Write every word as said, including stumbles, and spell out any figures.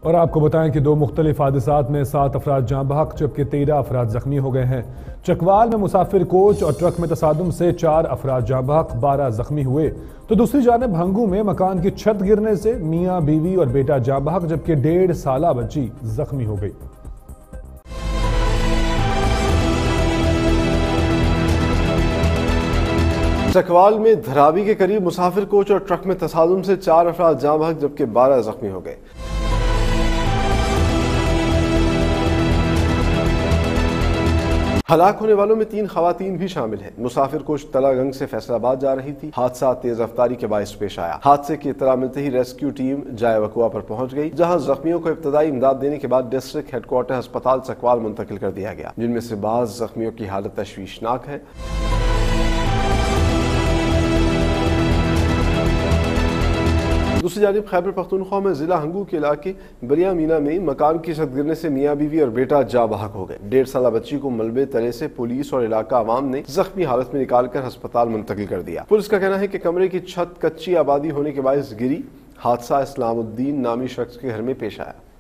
اور آپ کو بتائیں کہ دو مختلف حادثات میں سات افراد جاں بحق جبکہ تیرہ افراد زخمی ہو گئے ہیں۔ چکوال میں مسافر کوچ اور ٹرک میں تصادم سے چار افراد جاں بحق، بارہ زخمی ہوئے، تو دوسری جانب ہنگو میں مکان کی چھت گرنے سے میاں بیوی اور بیٹا جاں بحق جبکہ ڈیڑھ سالہ بچی زخمی ہو گئی۔ چکوال میں دھرابی کے قریب مسافر کوچ اور ٹرک میں تصادم سے چار افراد جاں بحق جبکہ بارہ زخمی ہو گئے۔ ہلاک ہونے والوں میں تین خواتین بھی شامل ہیں۔ مسافر کوچ تلا گنگ سے فیصل آباد جا رہی تھی۔ حادثہ تیز رفتاری کے باعث پیش آیا۔ حادثے کی اطلاع ملتے ہی ریسکیو ٹیم جائے وقوع پر پہنچ گئی، جہاں زخمیوں کو ابتدائی امداد دینے کے بعد ڈسٹرکٹ ہیڈ کوارٹر ہسپتال چکوال منتقل کر دیا گیا، جن میں سے بعض زخمیوں کی حالت تشویشناک ہے۔ دوسری جانب خیبر پختونخوا میں ضلع ہنگو کے علاقے بریا مینا میں مکان کی چھت گرنے سے میاں بیوی اور بیٹا جاں بحق ہو گئے۔ ڈیڑھ سالہ بچی کو ملبے تلے سے پولیس اور علاقہ عوام نے زخمی حالت میں نکال کر ہسپتال منتقل کر دیا۔ پولیس کا کہنا ہے کہ کمرے کی چھت کچی آبادی ہونے کے باعث گری۔ حادثہ اسلام الدین نامی شخص کے گھر میں پیش آیا۔